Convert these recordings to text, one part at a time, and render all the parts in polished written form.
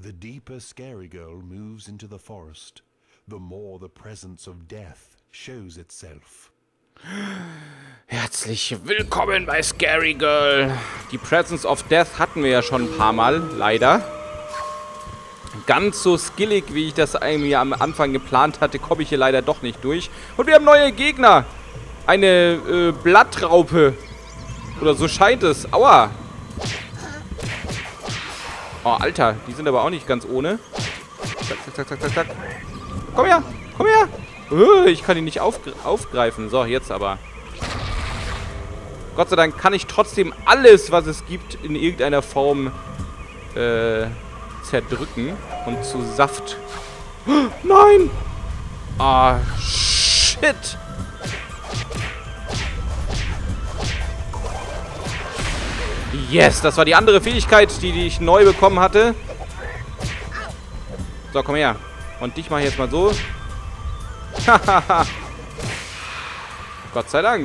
The deeper Scary Girl moves into the forest, the more the presence of death shows itself. Herzlich willkommen bei Scary Girl. Die Presence of Death hatten wir ja schon ein paar Mal, leider. Ganz so skillig, wie ich das irgendwie am Anfang geplant hatte, komme ich hier leider doch nicht durch. Und wir haben neue Gegner. Eine Blattraupe. Oder so scheint es. Aua. Oh, Alter. Die sind aber auch nicht ganz ohne. Zack, zack, zack, zack, zack, zack. Komm her. Komm her. Ich kann ihn nicht aufgreifen. So, jetzt aber. Gott sei Dank kann ich trotzdem alles, was es gibt, in irgendeiner Form zerdrücken und zu Saft. Nein! Ah, shit! Yes, das war die andere Fähigkeit, die ich neu bekommen hatte. So, komm her. Und dich mache ich jetzt mal so. Hahaha. Gott sei Dank.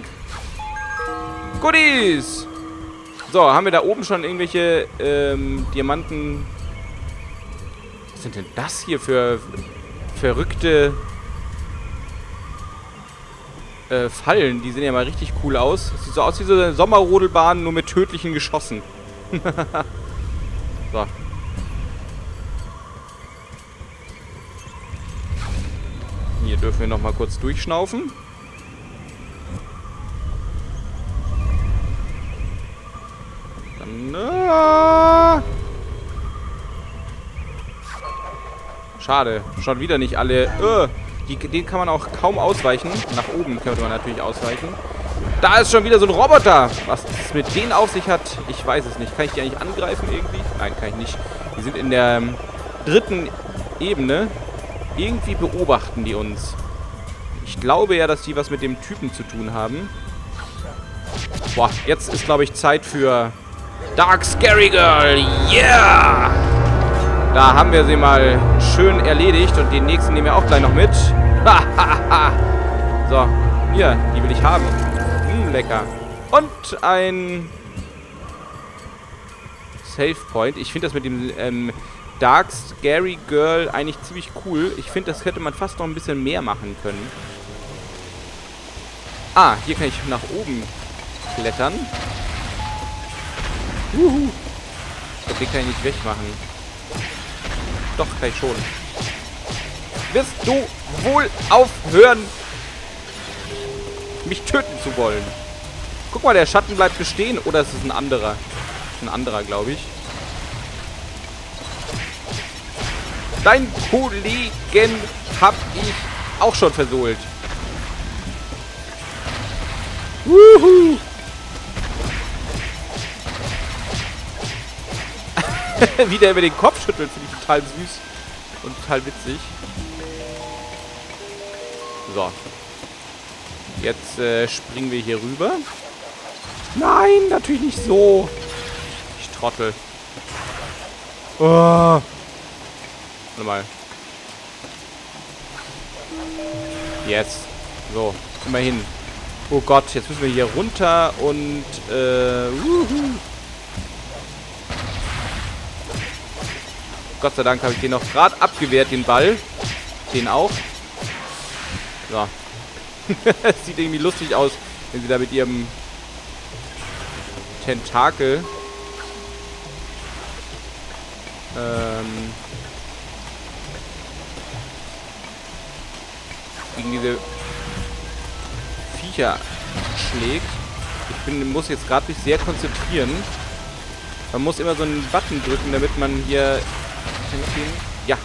Goodies! So, haben wir da oben schon irgendwelche Diamanten... Was sind denn das hier für verrückte Fallen? Die sehen ja mal richtig cool aus. Das sieht so aus wie so eine Sommerrodelbahn, nur mit tödlichen Geschossen. So. Hier dürfen wir noch mal kurz durchschnaufen. Dann... Schade. Schon wieder nicht alle... den kann man auch kaum ausweichen. Nach oben könnte man natürlich ausweichen. Da ist schon wieder so ein Roboter. Was es mit denen auf sich hat, ich weiß es nicht. Kann ich die eigentlich angreifen irgendwie? Nein, kann ich nicht. Die sind in der dritten Ebene. Irgendwie beobachten die uns. Ich glaube ja, dass die was mit dem Typen zu tun haben. Boah, jetzt ist, glaube ich, Zeit für Dark Scary Girl. Yeah! Da haben wir sie mal schön erledigt. Und den nächsten nehmen wir auch gleich noch mit. So, hier, die will ich haben. Lecker. Und ein Save Point. Ich finde das mit dem Dark Scary Girl eigentlich ziemlich cool. Ich finde, das hätte man fast noch ein bisschen mehr machen können. Ah, hier kann ich nach oben klettern. Ich glaube, den kann ich nicht wegmachen. Doch, kann ich schon. Wirst du wohl aufhören, mich töten zu wollen? Guck mal, der Schatten bleibt bestehen. Oder ist es ein anderer? Ein anderer, glaube ich. Deinen Kollegen hab ich auch schon versohlt. Wuhu! Wie der über den Kopf schüttelt, finde ich total süß und total witzig. So. Jetzt springen wir hier rüber. Nein, natürlich nicht so. Ich Trottel. Oh. Warte mal. Yes. So, immerhin. Oh Gott, jetzt müssen wir hier runter und Gott sei Dank habe ich den noch gerade abgewehrt, den Ball. Den auch. So. Sieht irgendwie lustig aus, wenn sie da mit ihrem Tentakel gegen diese Viecher schlägt. Ich muss jetzt gerade mich sehr konzentrieren. Man muss immer so einen Button drücken, damit man hier... Ja.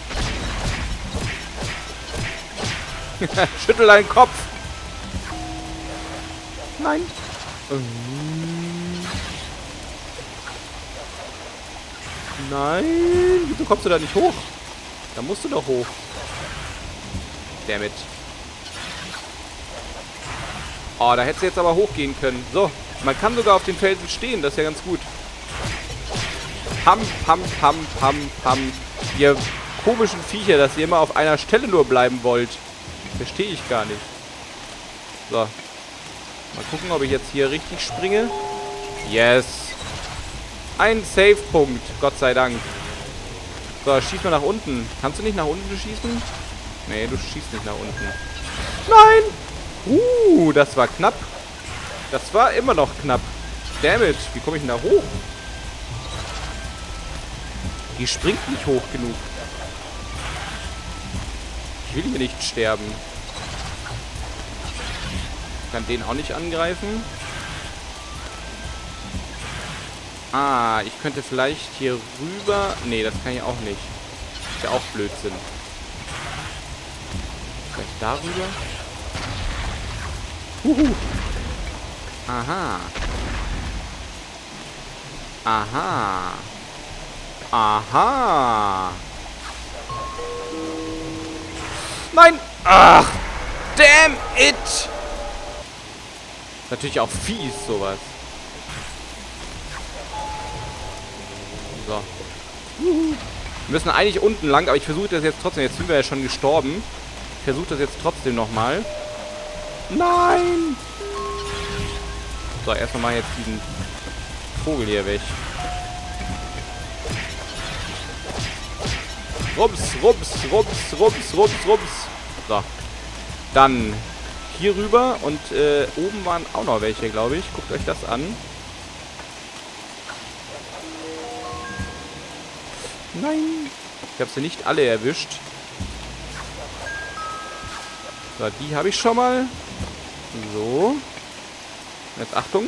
Schüttel deinen Kopf. Nein. Nein. Wieso kommst du da nicht hoch? Da musst du doch hoch. Dammit. Oh, da hättest du jetzt aber hochgehen können. So. Man kann sogar auf den Felsen stehen. Das ist ja ganz gut. Pam, pam, pam, pam, pam. Ihr komischen Viecher, dass ihr immer auf einer Stelle nur bleiben wollt. Verstehe ich gar nicht. So. Mal gucken, ob ich jetzt hier richtig springe. Yes. Ein Save-Punkt. Gott sei Dank. So, schieß mal nach unten. Kannst du nicht nach unten schießen? Nee, du schießt nicht nach unten. Nein! Das war knapp. Das war immer noch knapp. Dammit, wie komme ich denn da hoch? Die springt nicht hoch genug. Ich will hier nicht sterben. Ich kann den auch nicht angreifen. Ah, ich könnte vielleicht hier rüber... Nee, das kann ich auch nicht. Ist ja auch Blödsinn. Vielleicht darüber? Aha. Aha. Aha. Nein! Ach! Damn it! Natürlich auch fies, sowas. So. Wir müssen eigentlich unten lang, aber ich versuche das jetzt trotzdem. Jetzt sind wir ja schon gestorben. Ich versuche das jetzt trotzdem nochmal. Nein! So, erstmal mal jetzt diesen Vogel hier weg. Rums, rums, rums, rums, rums, rums. So. Dann hier rüber und oben waren auch noch welche, glaube ich. Guckt euch das an. Nein. Ich habe sie nicht alle erwischt. So, die habe ich schon mal. So. Jetzt Achtung.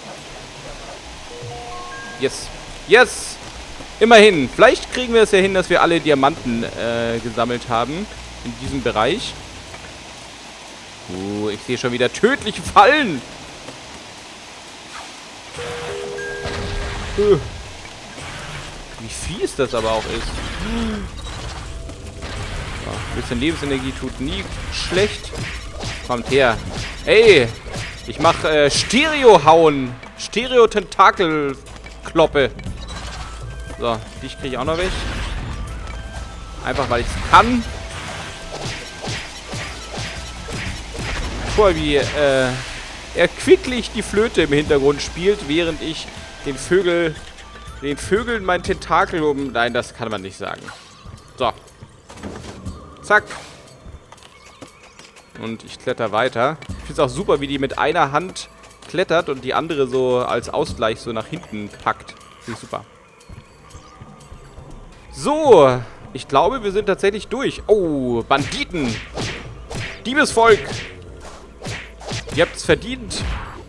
Yes. Yes! Immerhin. Vielleicht kriegen wir es ja hin, dass wir alle Diamanten gesammelt haben. In diesem Bereich. Ich sehe schon wieder tödliche Fallen. Wie fies das aber auch ist. So, ein bisschen Lebensenergie tut nie schlecht. Kommt her. Ey! Ich mach Stereo-Hauen. Stereo-Tentakel-Kloppe. So, dich kriege ich auch noch weg. Einfach, weil ich es kann. Guck mal, wie erquicklich die Flöte im Hintergrund spielt, während ich den Vögeln mein Tentakel um... Nein, das kann man nicht sagen. So. Zack. Und ich kletter weiter. Ich finde es auch super, wie die mit einer Hand klettert und die andere so als Ausgleich so nach hinten packt. Finde ich super. So. Ich glaube, wir sind tatsächlich durch. Oh, Banditen. Diebesvolk. Ihr habt's verdient.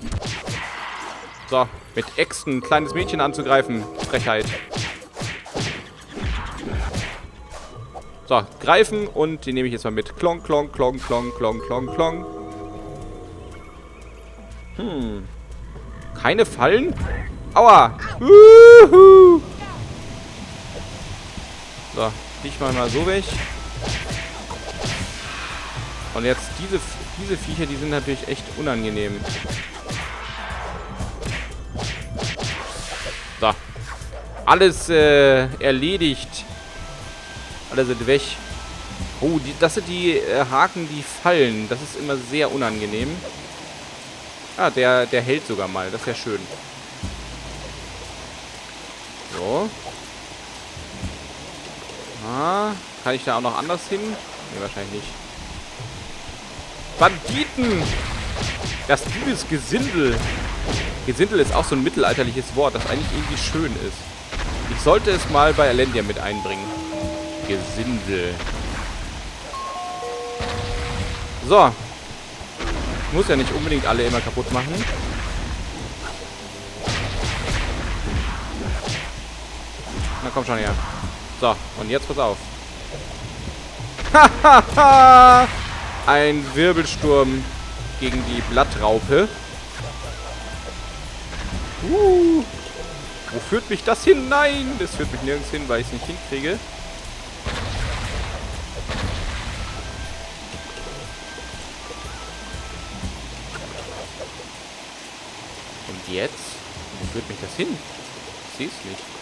So, mit Äxten ein kleines Mädchen anzugreifen. Frechheit. So, greifen und den nehme ich jetzt mal mit. Klong, klong, klong, klong, klong, klong, klong. Keine Fallen? Aua. Uhu. So, dich mal so weg. Und jetzt diese Viecher, die sind natürlich echt unangenehm. So. Alles erledigt. Alle sind weg. Oh, das sind die Haken, die fallen. Das ist immer sehr unangenehm. Ah, der hält sogar mal. Das ist ja schön. So. Ah, kann ich da auch noch anders hin? Nee, wahrscheinlich nicht. Banditen! Das Diebesgesindel. Gesindel ist auch so ein mittelalterliches Wort, das eigentlich irgendwie schön ist. Ich sollte es mal bei Alendia mit einbringen. Gesindel. So. Ich muss ja nicht unbedingt alle immer kaputt machen. Na komm schon her. So, und jetzt pass auf. Hahaha! Ein Wirbelsturm gegen die Blattraupe. Wo führt mich das hin? Nein, das führt mich nirgends hin, weil ich es nicht hinkriege. Und jetzt? Wo führt mich das hin? Ich sehe es nicht.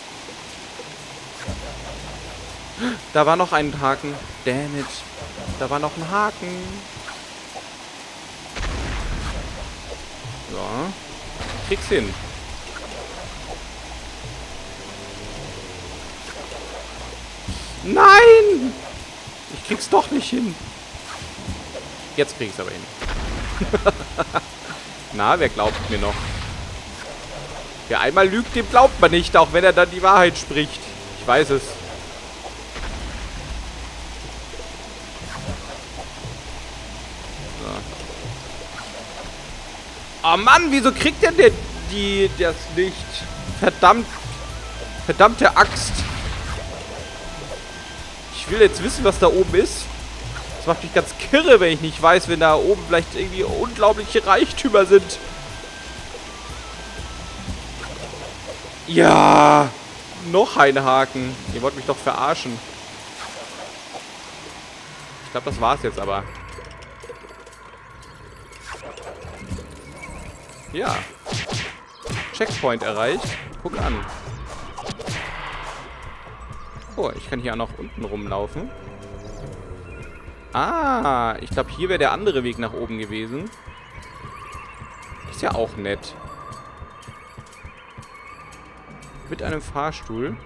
Da war noch ein Haken. Damn it. Da war noch ein Haken. So. Krieg's hin. Nein! Ich krieg's doch nicht hin. Jetzt krieg ich's aber hin. Na, wer glaubt mir noch? Wer einmal lügt, dem glaubt man nicht, auch wenn er dann die Wahrheit spricht. Ich weiß es. So. Oh Mann, wieso kriegt denn der das nicht? Verdammte Axt. Ich will jetzt wissen, was da oben ist. Das macht mich ganz kirre, wenn ich nicht weiß, wenn da oben vielleicht irgendwie unglaubliche Reichtümer sind. Ja, noch ein Haken. Ihr wollt mich doch verarschen. Ich glaube, das war's jetzt aber. Ja. Checkpoint erreicht. Guck an. Oh, ich kann hier auch noch unten rumlaufen. Ah, ich glaube, hier wäre der andere Weg nach oben gewesen. Ist ja auch nett. Mit einem Fahrstuhl.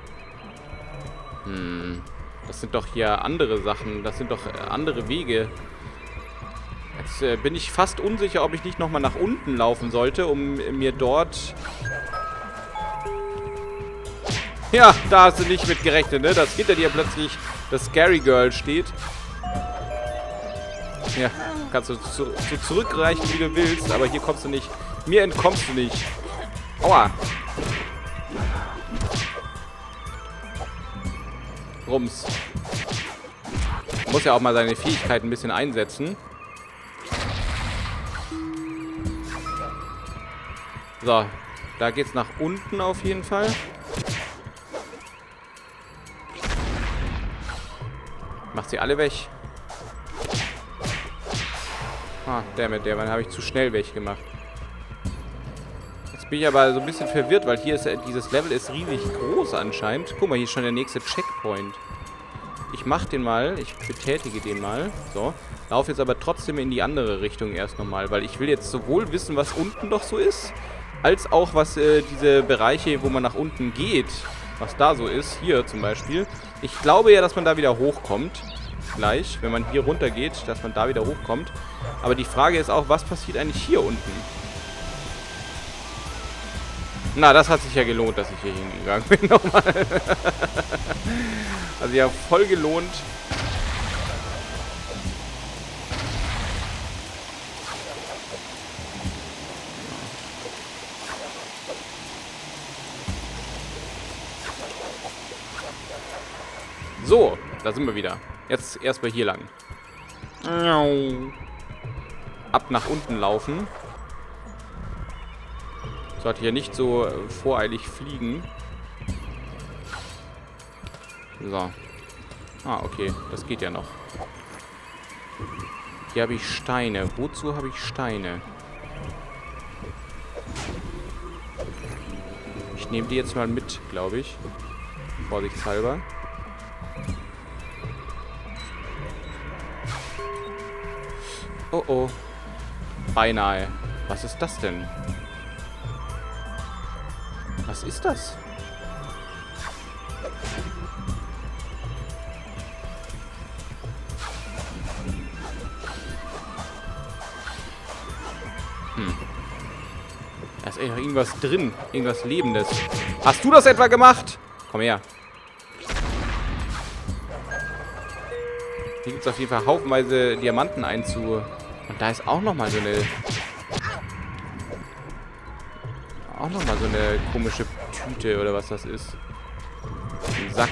Das sind doch hier andere Sachen. Das sind doch andere Wege. Jetzt bin ich fast unsicher, ob ich nicht nochmal nach unten laufen sollte, um mir dort... Ja, da hast du nicht mit gerechnet, ne? Dass hinter dir plötzlich das Scary Girl steht. Ja, kannst du so zurückreichen, wie du willst, aber hier kommst du nicht. Mir entkommst du nicht. Aua. Rums. Man muss ja auch mal seine Fähigkeiten ein bisschen einsetzen. So, da geht's nach unten auf jeden Fall. Macht sie alle weg. Ah, dammit, der habe ich zu schnell weggemacht. Jetzt bin ich aber so ein bisschen verwirrt, weil hier ist dieses Level ist riesig groß anscheinend. Guck mal, hier ist schon der nächste Checkpoint. Ich mach den mal, ich betätige den mal. So, laufe jetzt aber trotzdem in die andere Richtung erst nochmal, weil ich will jetzt sowohl wissen, was unten doch so ist, als auch was diese Bereiche, wo man nach unten geht, was da so ist. Hier zum Beispiel. Ich glaube ja, dass man da wieder hochkommt. Gleich, wenn man hier runter geht, dass man da wieder hochkommt. Aber die Frage ist auch, was passiert eigentlich hier unten? Na, das hat sich ja gelohnt, dass ich hier hingegangen bin nochmal. Also ja, voll gelohnt. So, da sind wir wieder. Jetzt erstmal hier lang. Ab nach unten laufen. Sollte hier nicht so voreilig fliegen. So. Ah, okay. Das geht ja noch. Hier habe ich Steine. Wozu habe ich Steine? Ich nehme die jetzt mal mit, glaube ich. Vorsichtshalber. Oh oh. Beinahe. Was ist das denn? Was ist das? Da ist echt noch irgendwas drin. Irgendwas Lebendes. Hast du das etwa gemacht? Komm her. Hier gibt es auf jeden Fall haufenweise Diamanten einzu... Und da ist auch nochmal so eine... Auch nochmal so eine komische Tüte oder was das ist. Ein Sack.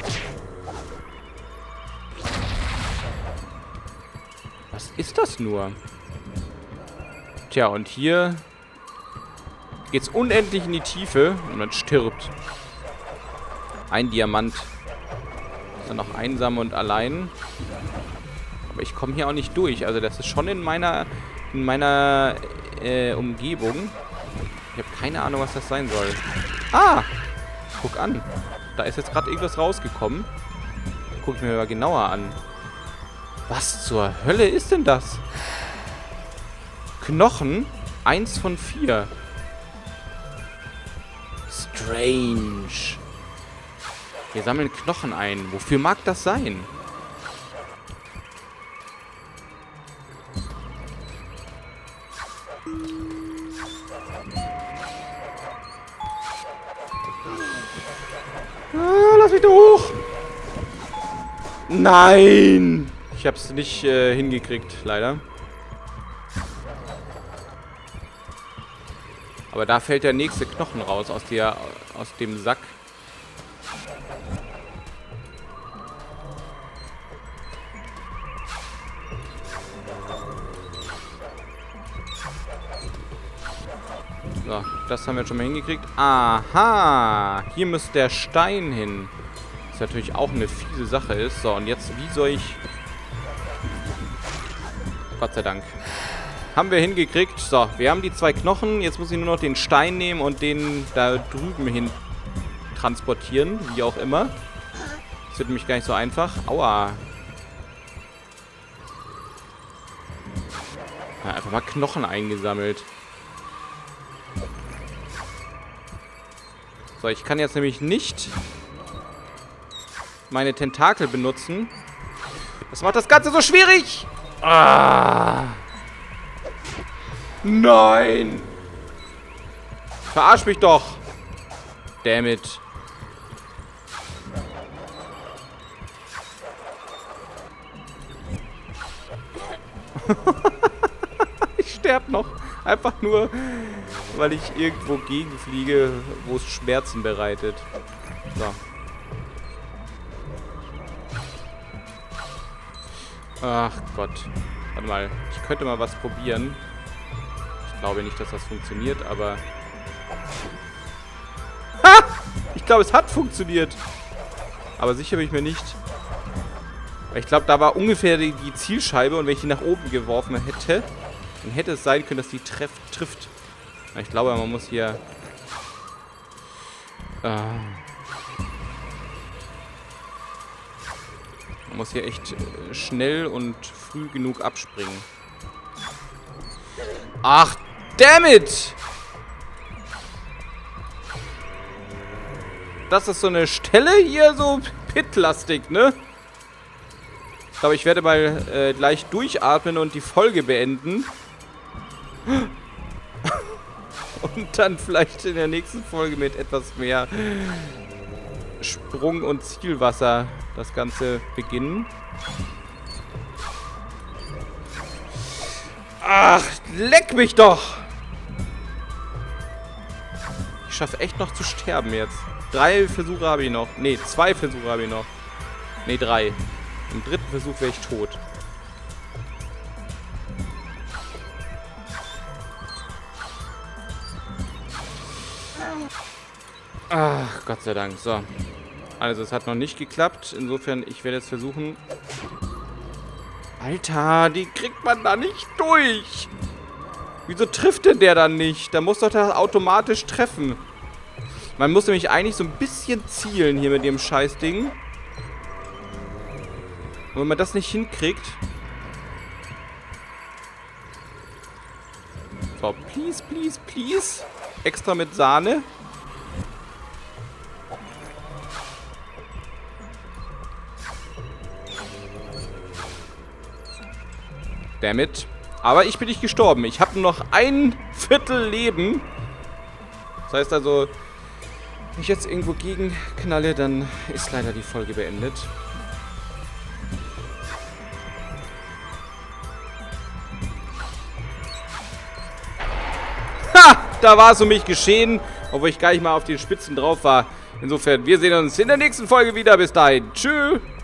Was ist das nur? Tja, und hier geht's unendlich in die Tiefe und man stirbt. Ein Diamant. Ist dann noch einsam und allein. Aber ich komme hier auch nicht durch. Also das ist schon in meiner Umgebung. Ich habe keine Ahnung, was das sein soll. Ah! Guck an. Da ist jetzt gerade irgendwas rausgekommen. Guck ich mir mal genauer an. Was zur Hölle ist denn das? Knochen? 1 von 4. Strange. Wir sammeln Knochen ein. Wofür mag das sein? Lass mich da hoch! Nein! Ich hab's nicht hingekriegt, leider. Aber da fällt der nächste Knochen raus aus dem Sack. So, das haben wir jetzt schon mal hingekriegt. Aha! Hier müsste der Stein hin. Was natürlich auch eine fiese Sache ist. So, und jetzt, wie soll ich... Gott sei Dank. Haben wir hingekriegt. So, wir haben die 2 Knochen. Jetzt muss ich nur noch den Stein nehmen und den da drüben hin transportieren. Wie auch immer. Das wird nämlich gar nicht so einfach. Aua. Ja, einfach mal Knochen eingesammelt. So, ich kann jetzt nämlich nicht meine Tentakel benutzen. Das macht das Ganze so schwierig. Ah. Nein. Verarsch mich doch. Damn it. Ich sterbe noch. Einfach nur, weil ich irgendwo gegenfliege, wo es Schmerzen bereitet. So. Ach Gott. Warte mal. Ich könnte mal was probieren. Ich glaube nicht, dass das funktioniert, aber... Ha! Ich glaube, es hat funktioniert. Aber sicher bin ich mir nicht. Weil ich glaube, da war ungefähr die Zielscheibe und wenn ich die nach oben geworfen hätte, dann hätte es sein können, dass die trifft. Ich glaube, man muss hier... man muss hier echt schnell und früh genug abspringen. Ach, damn it! Das ist so eine Stelle hier, so pitlastig, ne? Ich glaube, ich werde mal gleich durchatmen und die Folge beenden. Und dann vielleicht in der nächsten Folge mit etwas mehr Sprung- und Zielwasser das Ganze beginnen. Ach, leck mich doch! Ich schaffe echt noch zu sterben jetzt. 3 Versuche habe ich noch. Ne, 2 Versuche habe ich noch. Ne, 3. Im 3. Versuch wäre ich tot. Ach, Gott sei Dank. So. Also, es hat noch nicht geklappt. Insofern, ich werde jetzt versuchen... Alter, die kriegt man da nicht durch. Wieso trifft denn der dann nicht? Da muss doch das automatisch treffen. Man muss nämlich eigentlich so ein bisschen zielen hier mit dem Scheißding. Und wenn man das nicht hinkriegt... So, please, please, please. Extra mit Sahne. Damit. Aber ich bin nicht gestorben. Ich habe nur noch 1/4 Leben. Das heißt also, wenn ich jetzt irgendwo gegenknalle, dann ist leider die Folge beendet. Ha! Da war es um mich geschehen, obwohl ich gar nicht mal auf den Spitzen drauf war. Insofern, wir sehen uns in der nächsten Folge wieder. Bis dahin. Tschüss.